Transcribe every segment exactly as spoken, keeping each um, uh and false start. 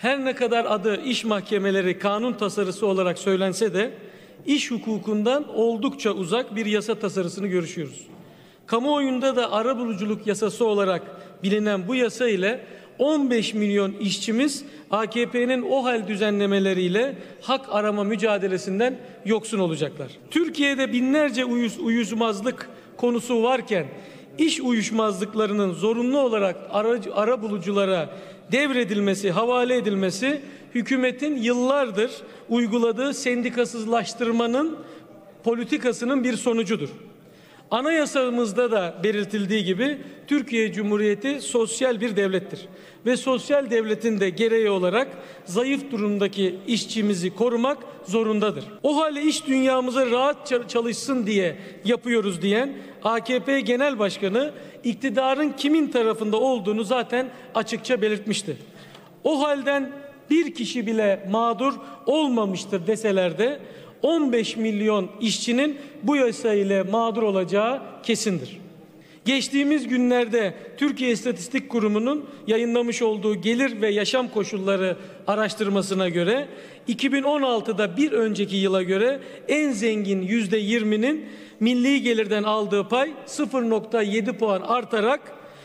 Her ne kadar adı iş mahkemeleri kanun tasarısı olarak söylense de iş hukukundan oldukça uzak bir yasa tasarısını görüşüyoruz. Kamuoyunda da arabuluculuk yasası olarak bilinen bu yasa ile on beş milyon işçimiz A K P'nin o hal düzenlemeleriyle hak arama mücadelesinden yoksun olacaklar. Türkiye'de binlerce uyuz, uyuşmazlık konusu varken iş uyuşmazlıklarının zorunlu olarak aracı, arabuluculara devredilmesi, havale edilmesi hükümetin yıllardır uyguladığı sendikasızlaştırmanın politikasının bir sonucudur. Anayasamızda da belirtildiği gibi Türkiye Cumhuriyeti sosyal bir devlettir ve sosyal devletin de gereği olarak zayıf durumdaki işçimizi korumak zorundadır. O halde iş dünyamıza rahat çalışsın diye yapıyoruz diyen A K P Genel Başkanı iktidarın kimin tarafında olduğunu zaten açıkça belirtmişti. O halden bir kişi bile mağdur olmamıştır deseler de on beş milyon işçinin bu yasa ile mağdur olacağı kesindir. Geçtiğimiz günlerde Türkiye İstatistik Kurumu'nun yayınlamış olduğu gelir ve yaşam koşulları araştırmasına göre iki bin on altıda bir önceki yıla göre en zengin yüzde yirminin milli gelirden aldığı pay sıfır nokta yedi puan artarak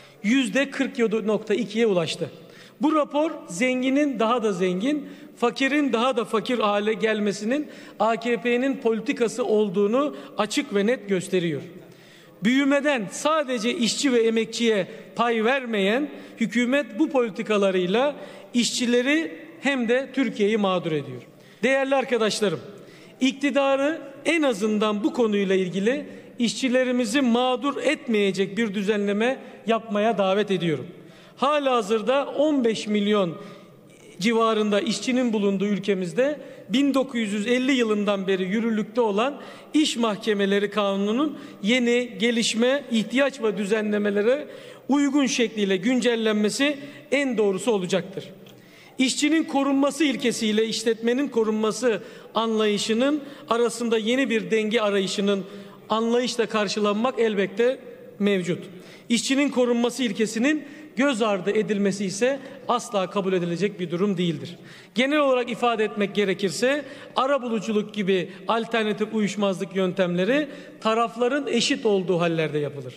yüzde kırk yedi nokta ikiye ulaştı. Bu rapor zenginin daha da zengin, fakirin daha da fakir hale gelmesinin A K P'nin politikası olduğunu açık ve net gösteriyor. Büyümeden sadece işçi ve emekçiye pay vermeyen hükümet bu politikalarıyla işçileri hem de Türkiye'yi mağdur ediyor. Değerli arkadaşlarım, iktidarı en azından bu konuyla ilgili işçilerimizi mağdur etmeyecek bir düzenleme yapmaya davet ediyorum. Halihazırda on beş milyon civarında işçinin bulunduğu ülkemizde bin dokuz yüz elli yılından beri yürürlükte olan İş Mahkemeleri Kanunu'nun yeni gelişme, ihtiyaç ve düzenlemelere uygun şekliyle güncellenmesi en doğrusu olacaktır. İşçinin korunması ilkesiyle işletmenin korunması anlayışının arasında yeni bir denge arayışının anlayışla karşılanmak elbette mevcut. İşçinin korunması ilkesinin göz ardı edilmesi ise asla kabul edilecek bir durum değildir. Genel olarak ifade etmek gerekirse arabuluculuk gibi alternatif uyuşmazlık yöntemleri tarafların eşit olduğu hallerde yapılır.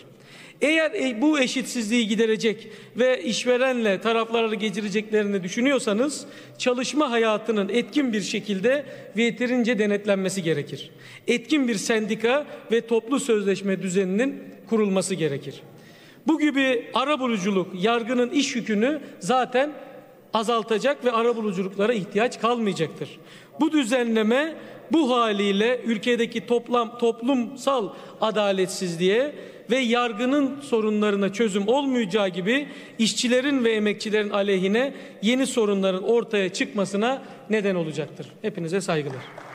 Eğer bu eşitsizliği giderecek ve işverenle tarafları geçireceklerini düşünüyorsanız çalışma hayatının etkin bir şekilde ve yeterince denetlenmesi gerekir. Etkin bir sendika ve toplu sözleşme düzeninin kurulması gerekir. Bu gibi arabuluculuk yargının iş yükünü zaten azaltacak ve arabuluculuklara ihtiyaç kalmayacaktır. Bu düzenleme bu haliyle ülkedeki toplam toplumsal adaletsizliğe ve yargının sorunlarına çözüm olmayacağı gibi işçilerin ve emekçilerin aleyhine yeni sorunların ortaya çıkmasına neden olacaktır. Hepinize saygılar.